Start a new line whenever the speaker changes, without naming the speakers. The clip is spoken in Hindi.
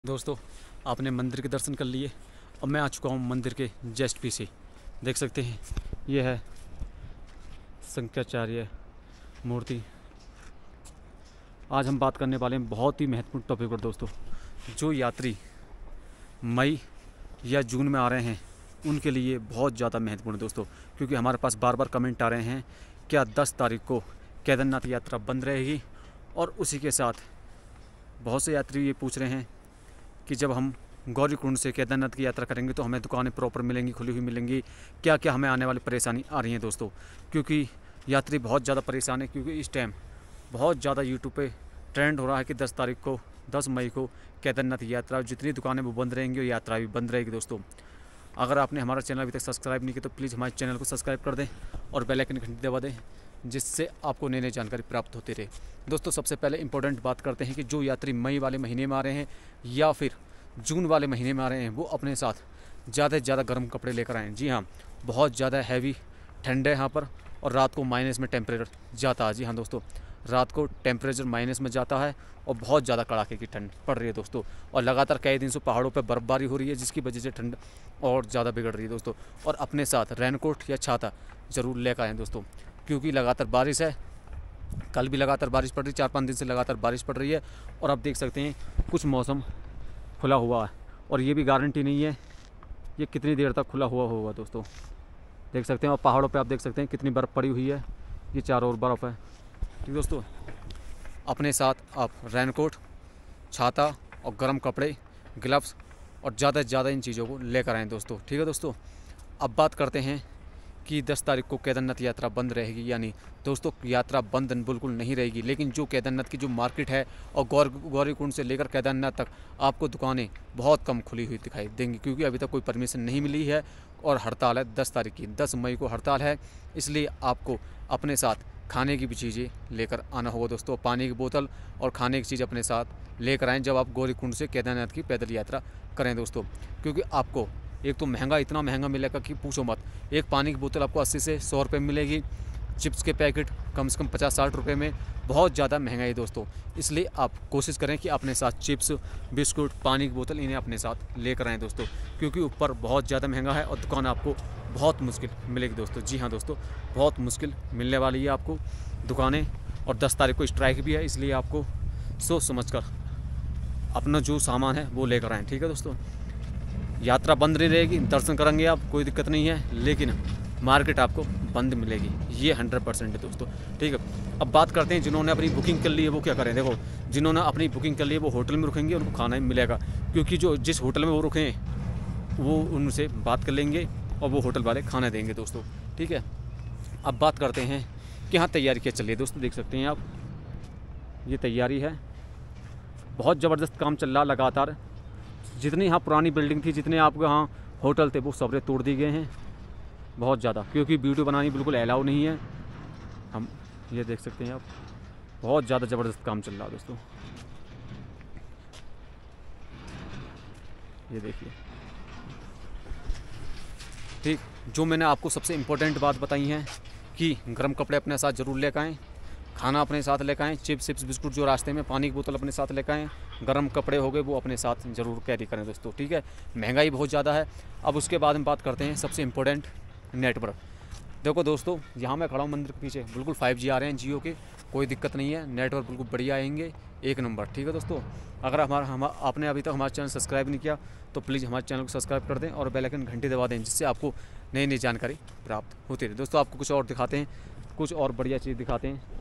दोस्तों, आपने मंदिर के दर्शन कर लिए और मैं आ चुका हूँ मंदिर के जस्ट पीछे। देख सकते हैं ये है शंकराचार्य मूर्ति। आज हम बात करने वाले हैं बहुत ही महत्वपूर्ण टॉपिक पर दोस्तों। जो यात्री मई या जून में आ रहे हैं उनके लिए बहुत ज़्यादा महत्वपूर्ण है दोस्तों, क्योंकि हमारे पास बार बार कमेंट आ रहे हैं क्या 10 तारीख को केदारनाथ यात्रा बंद रहेगी। और उसी के साथ बहुत से यात्री ये पूछ रहे हैं कि जब हम गौरीकुंड से केदारनाथ की यात्रा करेंगे तो हमें दुकानें प्रॉपर मिलेंगी, खुली हुई मिलेंगी, क्या क्या हमें आने वाली परेशानी आ रही है दोस्तों। क्योंकि यात्री बहुत ज़्यादा परेशान है, क्योंकि इस टाइम बहुत ज़्यादा यूट्यूब पे ट्रेंड हो रहा है कि 10 मई को केदारनाथ यात्रा, जितनी दुकानें वो बंद रहेंगी और यात्रा भी बंद रहेगी दोस्तों। अगर आपने हमारा चैनल अभी तक सब्सक्राइब नहीं किया तो प्लीज़ हमारे चैनल को सब्सक्राइब कर दें और बेल आइकन घंटी दबा दें, जिससे आपको नई नई जानकारी प्राप्त होती रहे दोस्तों। सबसे पहले इंपॉर्टेंट बात करते हैं कि जो यात्री मई वाले महीने में आ रहे हैं या फिर जून वाले महीने में आ रहे हैं वो अपने साथ ज़्यादा से ज़्यादा गर्म कपड़े लेकर आएँ। जी हाँ, बहुत ज़्यादा हैवी ठंड है यहाँ पर और रात को माइनस में टेम्परेचर जाता है। जी हाँ दोस्तों, रात को टेम्परेचर माइनस में जाता है और बहुत ज़्यादा कड़ाके की ठंड पड़ रही है दोस्तों। और लगातार कई दिन से पहाड़ों पर बर्फ़बारी हो रही है, जिसकी वजह से ठंड और ज़्यादा बिगड़ रही है दोस्तों। और अपने साथ रेनकोट या छाता ज़रूर लेकर आएँ दोस्तों, क्योंकि लगातार बारिश है। कल भी लगातार बारिश पड़ रही है, 4-5 दिन से लगातार बारिश पड़ रही है। और आप देख सकते हैं कुछ मौसम खुला हुआ है और ये भी गारंटी नहीं है ये कितनी देर तक खुला हुआ होगा दोस्तों। देख सकते हैं और पहाड़ों पे आप देख सकते हैं कितनी बर्फ़ पड़ी हुई है, ये चारों ओर बर्फ़ है। ठीक दोस्तों, अपने साथ आप रेनकोट, छाता और गर्म कपड़े, ग्लव्स और ज़्यादा से ज़्यादा इन चीज़ों को लेकर आएँ दोस्तों। ठीक है दोस्तों, अब बात करते हैं कि 10 तारीख को केदारनाथ यात्रा बंद रहेगी। यानी दोस्तों यात्रा बंद बिल्कुल नहीं रहेगी, लेकिन जो केदारनाथ की जो मार्केट है और गौरीकुंड से लेकर केदारनाथ तक आपको दुकानें बहुत कम खुली हुई दिखाई देंगी, क्योंकि अभी तक कोई परमिशन नहीं मिली है और हड़ताल है 10 तारीख की। 10 मई को हड़ताल है, इसलिए आपको अपने साथ खाने की भी चीज़ें लेकर आना होगा दोस्तों। पानी की बोतल और खाने की चीज़ अपने साथ लेकर आएँ जब आप गौरीकुंड से केदारनाथ की पैदल यात्रा करें दोस्तों। क्योंकि आपको एक तो महंगा, इतना महंगा मिलेगा कि पूछो मत। एक पानी की बोतल आपको 80 से 100 रुपये मिलेगी, चिप्स के पैकेट कम से कम 50-60 रुपये में, बहुत ज़्यादा महंगा है दोस्तों। इसलिए आप कोशिश करें कि अपने साथ चिप्स, बिस्कुट, पानी की बोतल इन्हें अपने साथ लेकर आएँ दोस्तों, क्योंकि ऊपर बहुत ज़्यादा महंगा है और दुकान आपको बहुत मुश्किल मिलेगी दोस्तों। जी हाँ दोस्तों, बहुत मुश्किल मिलने वाली है आपको दुकानें। और 10 तारीख को स्ट्राइक भी है, इसलिए आपको सोच समझ कर अपना जो सामान है वो लेकर आएँ। ठीक है दोस्तों, यात्रा बंद नहीं रहेगी, दर्शन करेंगे आप, कोई दिक्कत नहीं है, लेकिन मार्केट आपको बंद मिलेगी, ये 100% है दोस्तों। ठीक है, अब बात करते हैं जिन्होंने अपनी बुकिंग कर ली है वो क्या करें। देखो, जिन्होंने अपनी बुकिंग कर ली है वो होटल में रुकेंगे, उनको खाना ही मिलेगा, क्योंकि जो जिस होटल में वो रुके हैं वो उनसे बात कर लेंगे और वो होटल वाले खाना देंगे दोस्तों। ठीक है, अब बात करते हैं कि हाँ तैयारी क्या चल रही है दोस्तों। देख सकते हैं आप, ये तैयारी है, बहुत ज़बरदस्त काम चल रहा लगातार। जितनी यहाँ पुरानी बिल्डिंग थी, जितने आपके यहाँ होटल थे, वो सबरे तोड़ दिए गए हैं बहुत ज़्यादा, क्योंकि वीडियो बनानी बिल्कुल अलाउ नहीं है। हम ये देख सकते हैं आप, बहुत ज़्यादा ज़बरदस्त काम चल रहा है दोस्तों। ये देखिए, ठीक, जो मैंने आपको सबसे इम्पोर्टेंट बात बताई है कि गर्म कपड़े अपने साथ ज़रूर लेकर आएँ, खाना अपने साथ लेकर आएँ, चिप्स बिस्कुट जो रास्ते में, पानी की बोतल अपने साथ लेकर आएँ, गर्म कपड़े हो गए वो अपने साथ ज़रूर कैरी करें दोस्तों। ठीक है, महंगाई बहुत ज़्यादा है। अब उसके बाद हम बात करते हैं सबसे इम्पोर्टेंट, नेटवर्क। देखो दोस्तों, यहाँ मैं खड़ा हूँ मंदिर के पीछे, बिल्कुल 5G आ रहे हैं जियो के, कोई दिक्कत नहीं है, नेटवर्क बिल्कुल बढ़िया आएंगे, एक नंबर। ठीक है दोस्तों, अगर आपने अभी तक हमारा चैनल सब्सक्राइब नहीं किया तो प्लीज़ हमारे चैनल को सब्सक्राइब कर दें और बेल आइकन घंटी दबा दें, जिससे आपको नई नई जानकारी प्राप्त होती रहे दोस्तों। आपको कुछ और दिखाते हैं, कुछ और बढ़िया चीज़ दिखाते हैं।